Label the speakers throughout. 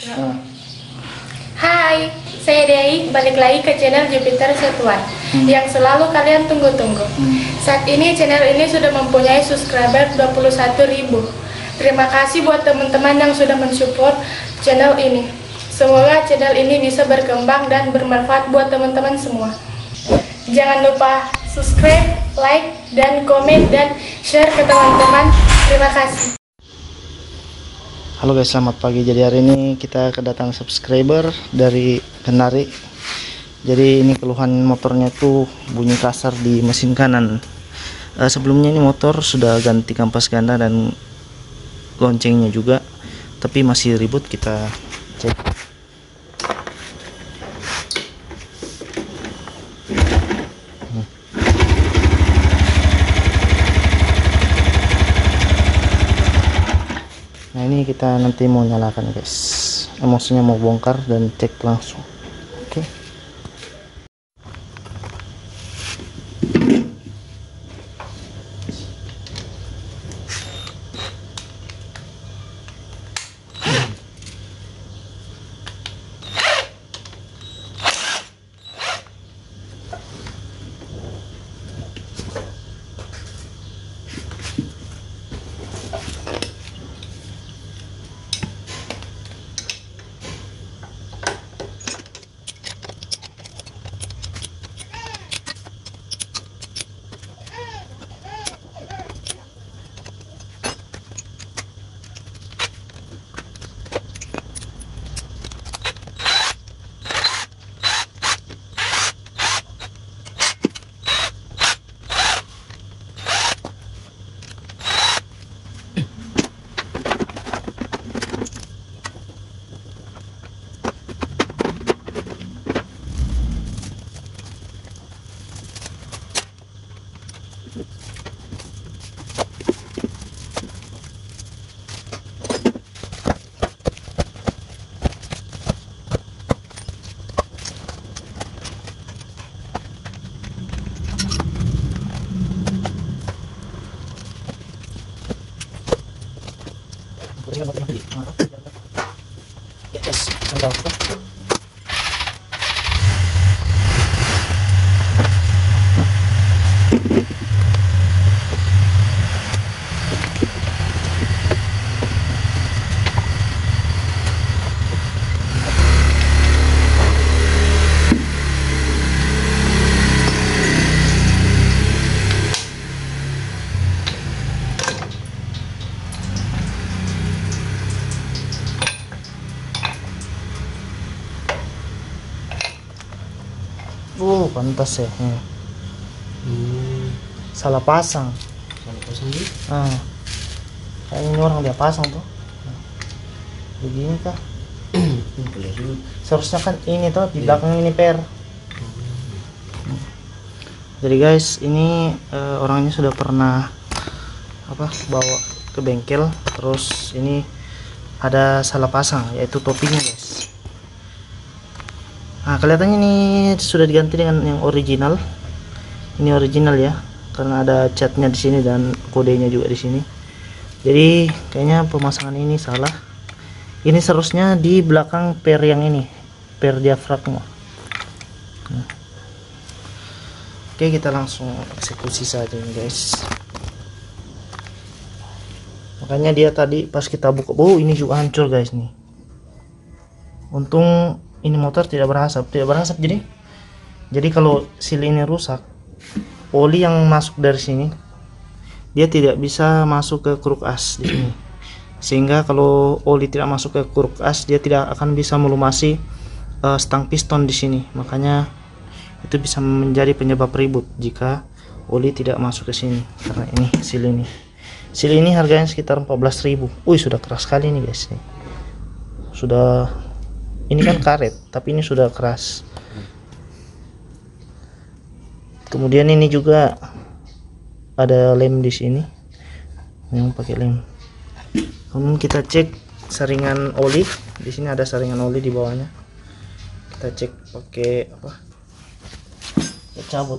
Speaker 1: Nah,
Speaker 2: Hai, saya Dei, balik lagi ke channel Jupiter Setuan yang selalu kalian tunggu-tunggu. Saat ini channel ini sudah mempunyai subscriber 21.000. Terima kasih buat teman-teman yang sudah mensupport channel ini. Semoga channel ini bisa berkembang dan bermanfaat buat teman-teman semua. Jangan lupa subscribe, like, dan komen, dan share ke teman-teman. Terima kasih.
Speaker 1: halo guys, selamat pagi. Jadi hari ini kita kedatangan subscriber dari Kendari. Jadi ini keluhan motornya tuh bunyi kasar di mesin kanan. Sebelumnya ini motor sudah ganti kampas ganda dan loncengnya juga, tapi masih ribut. Kita cek. Nah ini kita nanti mau nyalakan guys, emosinya mau bongkar dan cek langsung. Oke. Yes, pantas ya. Salah pasang.
Speaker 3: Salah pasang nih.
Speaker 1: Kayaknya ini orang dia pasang tuh. Begini kah?
Speaker 3: Boleh dulu.
Speaker 1: Seharusnya kan ini tuh di belakang ini per. Jadi guys, ini orangnya sudah pernah bawa ke bengkel, terus ini ada salah pasang, yaitu topinya guys. Nah kelihatannya ini sudah diganti dengan yang original. Ini original ya, karena ada catnya di sini dan kodenya juga di sini. Jadi kayaknya pemasangan ini salah. Ini seharusnya di belakang per yang ini, per diafragma. Oke, kita langsung eksekusi saja ini guys. Makanya dia tadi pas kita buka, ini juga hancur guys nih. Untung ini motor tidak berasap, jadi kalau sil ini rusak, oli yang masuk dari sini dia tidak bisa masuk ke kruk as di sini. Sehingga kalau oli tidak masuk ke kruk as, dia tidak akan bisa melumasi stang piston di sini. Makanya itu bisa menjadi penyebab ribut jika oli tidak masuk ke sini. Karena ini sil ini harganya sekitar 14.000. Sudah keras sekali nih guys nih. Sudah, ini kan karet tapi ini sudah keras. Kemudian ini juga ada lem di sini yang pakai lem. Kemudian kita cek saringan oli. Di sini ada saringan oli di bawahnya. Kita cek pakai kita cabut.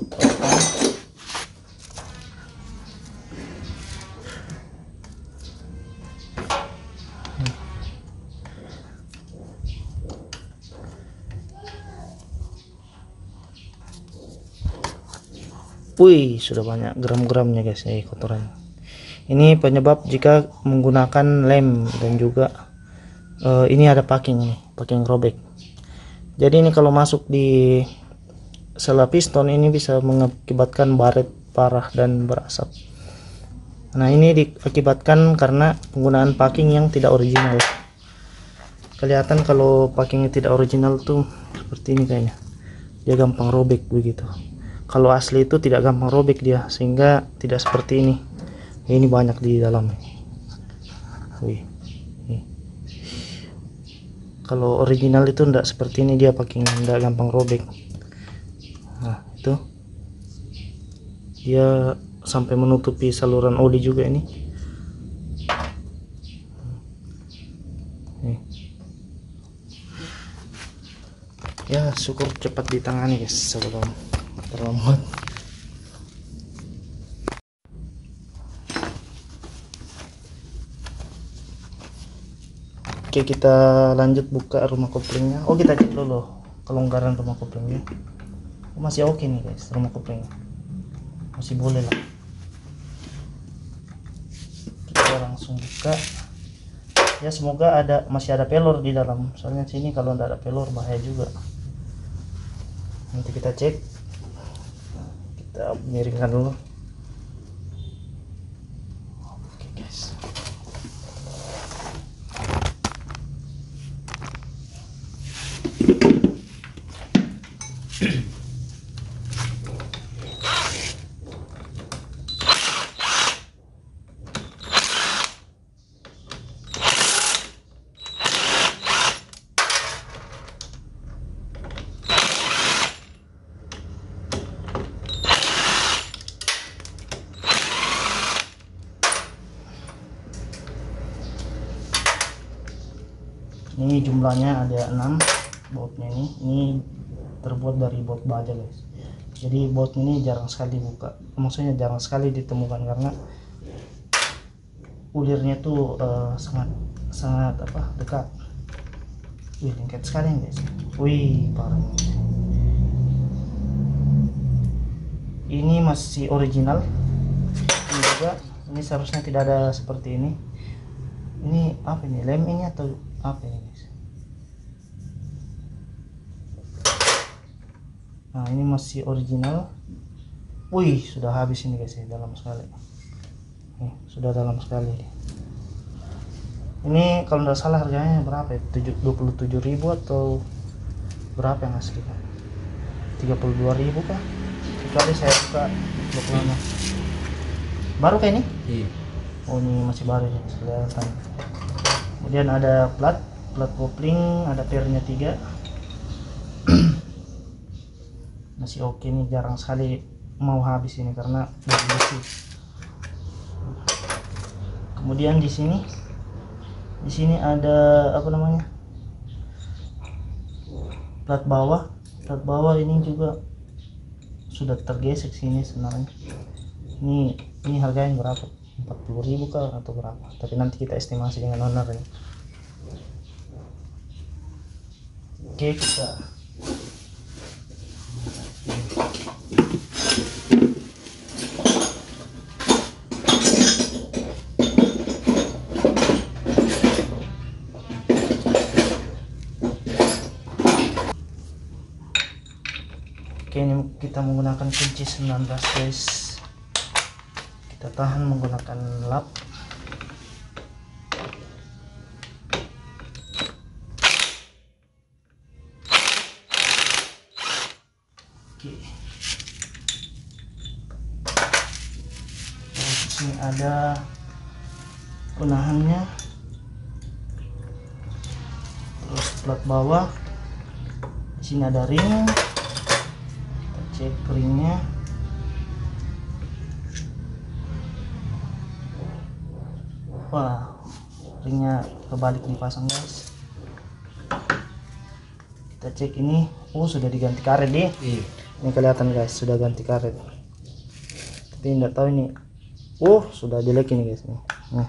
Speaker 1: Wih, sudah banyak gram-gramnya guys, kotoran. Ini penyebab jika menggunakan lem dan juga ini ada packing nih, packing robek. Jadi ini kalau masuk di sela piston ini bisa mengakibatkan baret parah dan berasap. Nah, ini diakibatkan karena penggunaan packing yang tidak original. Kelihatan kalau packingnya tidak original tuh seperti ini kayaknya, dia gampang robek begitu. Kalau asli itu tidak gampang robek dia, sehingga tidak seperti ini. Ini banyak di dalam. Wih, kalau original itu tidak seperti ini, dia packingnya tidak gampang robek. Nah, itu dia sampai menutupi saluran oli juga ini. Ya, syukur cepat ditangani guys sebelum terlambat. Oke, kita lanjut buka rumah koplingnya. Oh, kita cek dulu kelonggaran rumah koplingnya. Masih oke nih guys, rumah koplingnya masih boleh lah. Kita langsung buka ya, semoga masih ada pelor di dalam, soalnya sini kalau tidak ada pelor bahaya juga. Nanti kita cek, kita miringkan dulu. Oke guys, ini jumlahnya ada 6 bautnya. Ini terbuat dari baut baja guys, jadi baut ini jarang sekali dibuka, maksudnya jarang sekali ditemukan karena ulirnya tuh sangat dekat. Wih, lengket sekali guys. Wih, parah. Ini masih original. Ini juga, ini seharusnya tidak ada seperti ini. Ini apa ini, lem ini atau apa ini guys? Nah, ini masih original. Wih, sudah habis ini guys, dalam sekali. Nih, sudah dalam sekali. Ini kalau tidak salah harganya berapa ya? 27.000 atau berapa yang asli? 32.000 kah? Kecuali saya buka lama. Baru kayak ini?
Speaker 3: Iya.
Speaker 1: Oh, ini masih baru ya, kelihatan. Kemudian ada plat kopling, ada pernya 3. Masih oke nih, jarang sekali mau habis ini karena bersih. Kemudian di sini ada apa namanya, plat bawah ini juga sudah tergesek sini sebenarnya. Ini harganya berapa, 40.000 kah atau berapa, tapi nanti kita estimasi dengan owner ya. Oke, kita ini kita menggunakan kunci 19 guys. Kita tahan menggunakan lap. Oke. Nah, di sini ada penahannya, terus plat bawah. Di sini ada ring. Cek ringnya. Wah, ringnya kebalik dipasang guys. Kita cek ini. Oh, sudah diganti karet deh.
Speaker 3: Iya.
Speaker 1: Ini kelihatan guys, sudah ganti karet. Tapi tidak tahu ini. Oh, sudah jelek ini guys nih.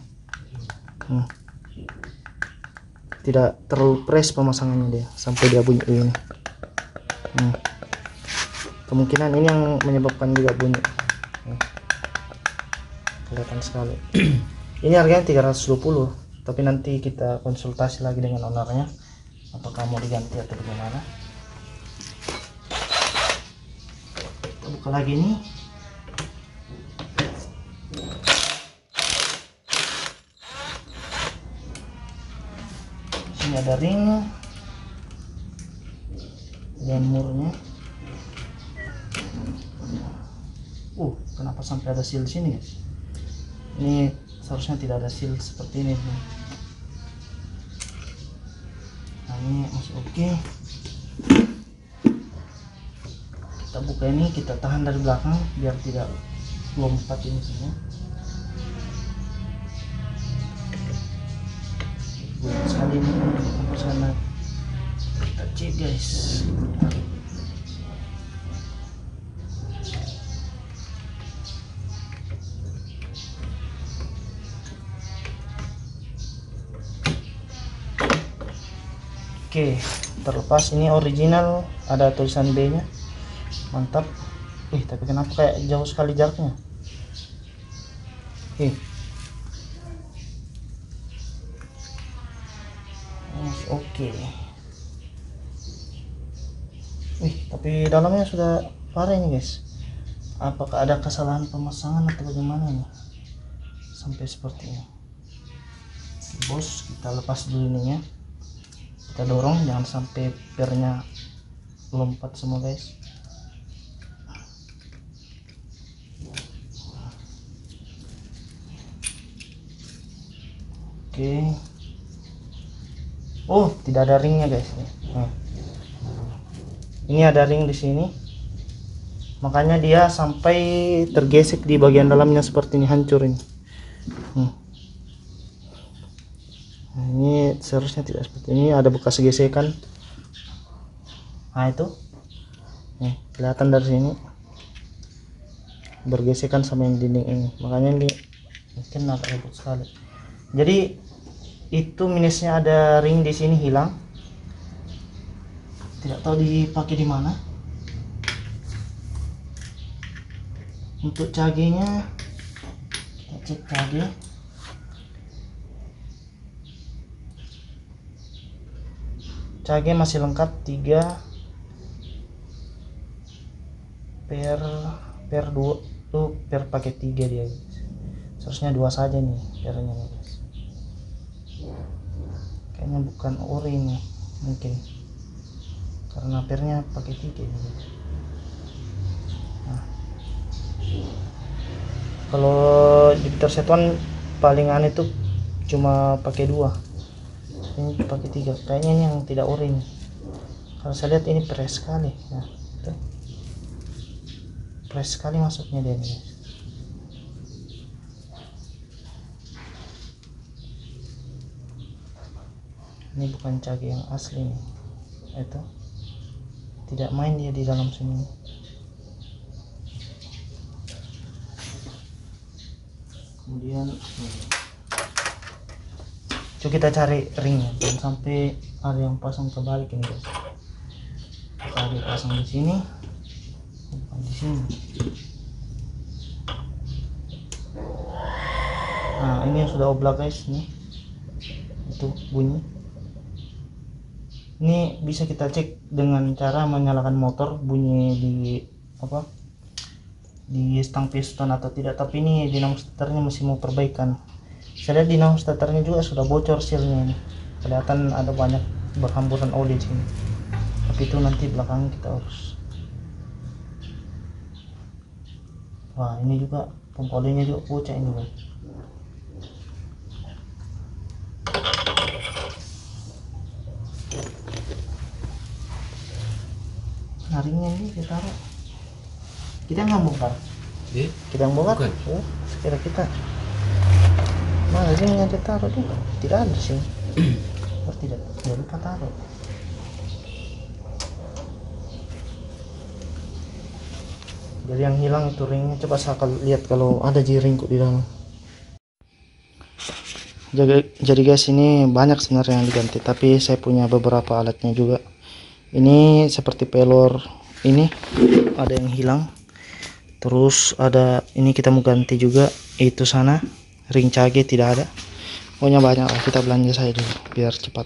Speaker 1: Tidak terlalu press pemasangannya dia sampai dia bunyi ini. Kemungkinan ini yang menyebabkan juga bunyi. Nih. Kelihatan sekali. Ini harganya 320, tapi nanti kita konsultasi lagi dengan ownernya apakah mau diganti atau bagaimana. Kita buka lagi nih. Sini ada ring dan murnya. Kenapa sampai ada seal sini, guys? Ini seharusnya tidak ada seal seperti ini. Nah, ini masih oke. Kita buka ini, kita tahan dari belakang biar tidak lompat ini semua. Buat sekali ini sampai sana. Kita cek, guys. Oke, terlepas. Ini original, ada tulisan B nya, mantap. Tapi kenapa kayak jauh sekali jaraknya? Oke. Tapi dalamnya sudah parah ini, guys. Apakah ada kesalahan pemasangan atau bagaimana ini sampai seperti ini? Bos, kita lepas dulu ininya. Kita dorong jangan sampai pernya lompat semua, guys. Oke. Tidak ada ringnya, guys. Ini ada ring di sini, makanya dia sampai tergesek di bagian dalamnya seperti ini, hancur ini. Ini seharusnya tidak seperti ini, ada bekas gesekan. Nah, itu kelihatan dari sini bergesekan sama yang dinding ini, makanya ini mungkin agak ribut sekali. Jadi itu minusnya, ada ring di sini hilang, tidak tahu dipakai di mana. Untuk cagenya, kita cek cage. Cage masih lengkap, 3 per 2 tuh, per pakai 3 dia, guys. Seharusnya 2 saja nih pernya, guys. Kayaknya bukan ori nih, mungkin karena pernya pakai 3 ini, guys. Nah, kalau Jupiter satuan paling aneh tuh cuma pakai 2, ini pakai 3. Kayaknya ini yang tidak ori nih. Kalau saya lihat ini press sekali. Nah, itu press sekali masuknya dia nih. Ini bukan cage yang asli nih. Itu tidak main dia di dalam sini. Kemudian coba kita cari ringnya, jangan sampai ada yang pasang kebalik ini, guys. Kalau dipasang di sini, bukan di sini. Nah, ini yang sudah oblak, guys. Nih, itu bunyi. Ini bisa kita cek dengan cara menyalakan motor, bunyi di di stang piston atau tidak. Tapi ini dinamo starternya masih mau perbaikan. Saya lihat dinamo starternya juga sudah bocor sealnya ini. Kelihatan ada banyak berhamburan oli di sini. Tapi itu nanti belakang kita urus. Wah, ini juga pompa olinya juga bocor ini, guys. Nah, ringnya ini kita taruh. Kita nggak bongkar. Kita yang bongkar. Sekira kita. Mana ringnya ditaruh tuh? Tidak ada sih. Tidak lupa taruh. Jadi yang hilang itu ringnya. Coba saya lihat kalau ada ring kok di dalam. Jadi guys, ini banyak sebenarnya yang diganti, tapi saya punya beberapa alatnya juga. Ini seperti pelor ini ada yang hilang, Terus ada ini kita mau ganti juga, itu sana ring cage tidak ada. Pokoknya banyak lah, kita belanja saya dulu biar cepat.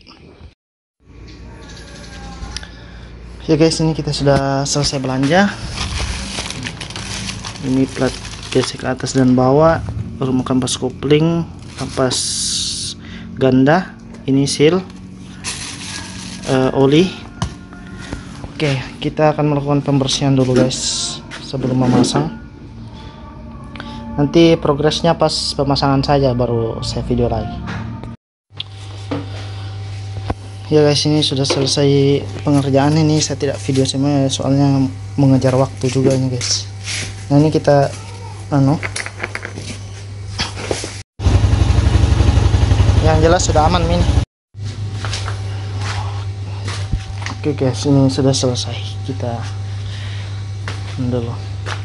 Speaker 1: Ya guys, ini kita sudah selesai belanja. Ini plat gesek atas dan bawah, rumah kampas kopling, kampas ganda, ini seal, oli. Oke, kita akan melakukan pembersihan dulu guys sebelum memasang. Nanti progresnya pas pemasangan saja baru saya video lagi. Ya guys, ini sudah selesai pengerjaan. Ini saya tidak video semua soalnya mengejar waktu juga ini guys. Nah ini kita yang jelas sudah aman ini. Oke guys, ini sudah selesai. Kita dulu.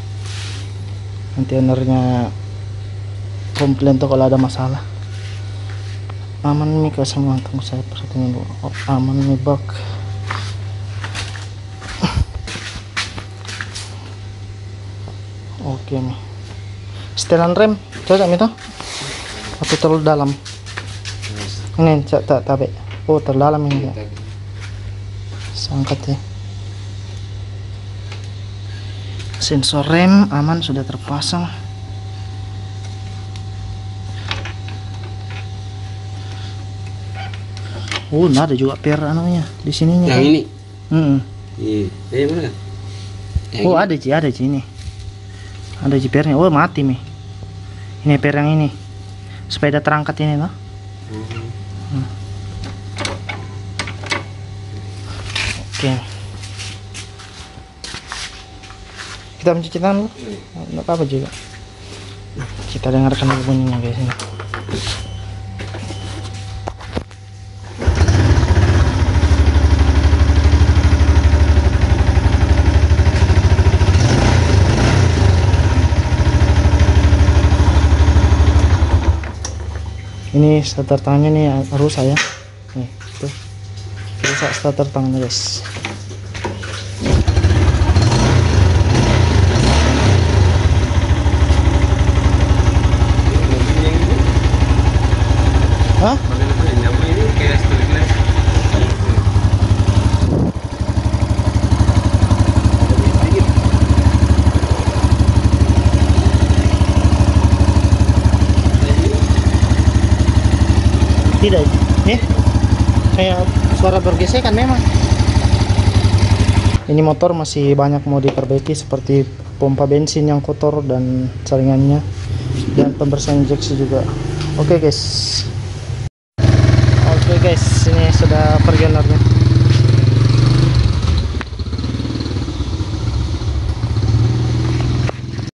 Speaker 1: Nanti ownernya komplain tuh kalau ada masalah. Aman nih ke semua, tunggu saya perhatiin dulu. Oh, aman nih bak. Oke nih. Setelan rem cocok itu? Atau terlalu dalam? Ini tak tabe. Oh terdalam ini ya. Angkat ya. Sensor rem aman sudah terpasang. Nah ada juga per anunya di sininya.
Speaker 3: Yang ini. Iya, mana?
Speaker 1: Ada ini. Ada pernya. Oh mati nih. Ini per yang ini. Sepeda terangkat ini loh. Oke. Kita mencuci tangan dulu. Enggak apa-apa juga. Kita dengarkan dulu bunyinya guys ini. Ini starter tangannya nih rusak ya. Nih, tuh. Rusak starter tangannya guys. Hah? Tidak, kayak suara bergesekan memang. Ini motor masih banyak mau diperbaiki seperti pompa bensin yang kotor dan saringannya, dan pembersihan injeksi juga. Oke guys, ini sudah pergi ownernya.